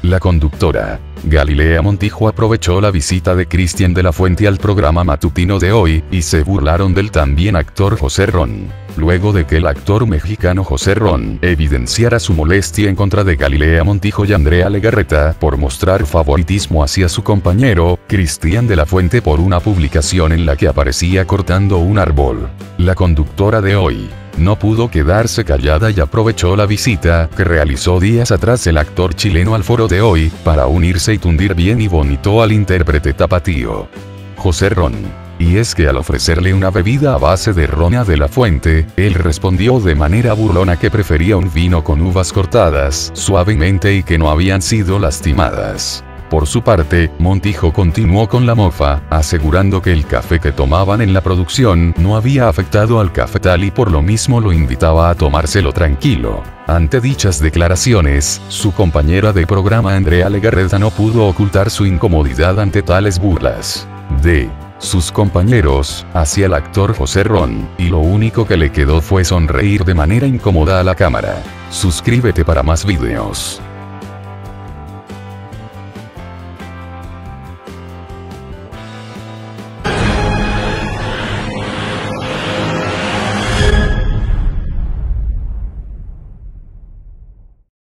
La conductora, Galilea Montijo, aprovechó la visita de Cristian de la Fuente al programa matutino de hoy, y se burlaron del también actor José Ron. Luego de que el actor mexicano José Ron evidenciara su molestia en contra de Galilea Montijo y Andrea Legarreta por mostrar favoritismo hacia su compañero, Cristian de la Fuente, por una publicación en la que aparecía cortando un árbol. La conductora de hoy no pudo quedarse callada y aprovechó la visita que realizó días atrás el actor chileno al foro de hoy, para unirse y tundir bien y bonito al intérprete tapatío José Ron. Y es que al ofrecerle una bebida a base de ron a de la Fuente, él respondió de manera burlona que prefería un vino con uvas cortadas suavemente y que no habían sido lastimadas. Por su parte, Montijo continuó con la mofa, asegurando que el café que tomaban en la producción no había afectado al cafetal y por lo mismo lo invitaba a tomárselo tranquilo. Ante dichas declaraciones, su compañera de programa Andrea Legarreta no pudo ocultar su incomodidad ante tales burlas de sus compañeros hacia el actor José Ron, y lo único que le quedó fue sonreír de manera incómoda a la cámara. Suscríbete para más videos.